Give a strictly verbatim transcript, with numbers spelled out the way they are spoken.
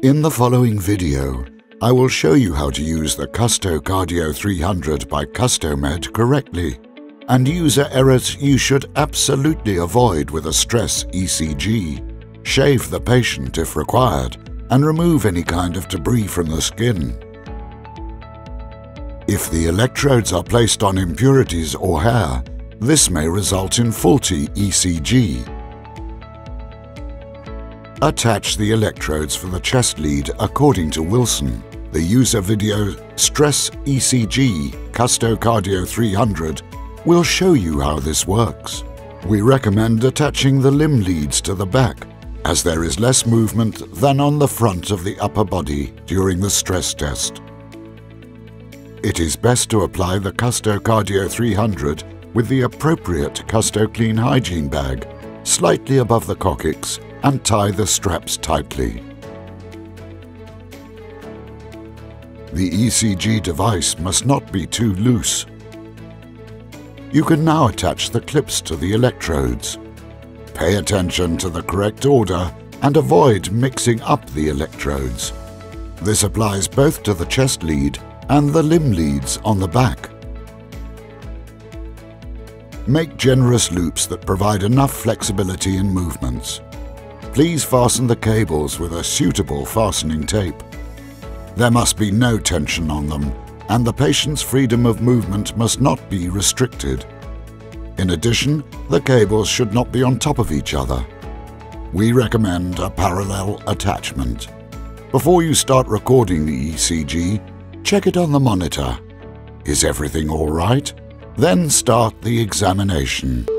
In the following video, I will show you how to use the Custo Cardio three hundred by CustoMed correctly and user errors you should absolutely avoid with a stress E C G, shave the patient if required, and remove any kind of debris from the skin. If the electrodes are placed on impurities or hair, this may result in faulty E C G. Attach the electrodes for the chest lead according to Wilson. The user video Stress-E C G Custo Cardio three hundred will show you how this works. We recommend attaching the limb leads to the back, as there is less movement than on the front of the upper body during the stress test. It is best to apply the Custo Cardio three hundred with the appropriate Custo Clean Hygiene bag slightly above the coccyx and tie the straps tightly. The E C G device must not be too loose. You can now attach the clips to the electrodes. Pay attention to the correct order and avoid mixing up the electrodes. This applies both to the chest lead and the limb leads on the back. Make generous loops that provide enough flexibility in movements. Please fasten the cables with a suitable fastening tape. There must be no tension on them, and the patient's freedom of movement must not be restricted. In addition, the cables should not be on top of each other. We recommend a parallel attachment. Before you start recording the E C G, check it on the monitor. Is everything all right? Then start the examination.